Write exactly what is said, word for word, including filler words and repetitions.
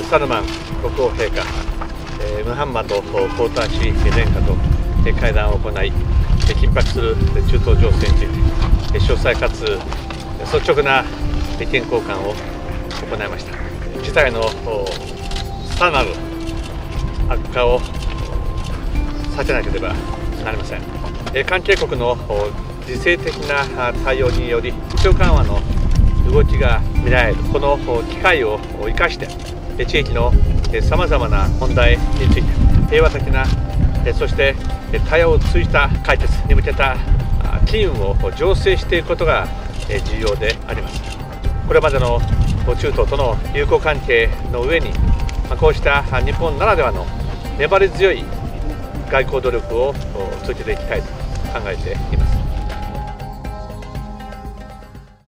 サルマン国王陛下、ムハンマド皇太子殿下と会談を行い、緊迫する中東情勢について詳細かつ率直な意見交換を行いました。事態のさらなる悪化を避けなければなりません。関係国の自制的な対応により緊張緩和の動きが見られるこの機会を生かして地域のさまざまな問題について平和的なそして対話を通じた解決に向けた機運を醸成していくことが重要であります。これまでの中東との友好関係の上にこうした日本ならではの粘り強い外交努力を続けていきたいと考えています。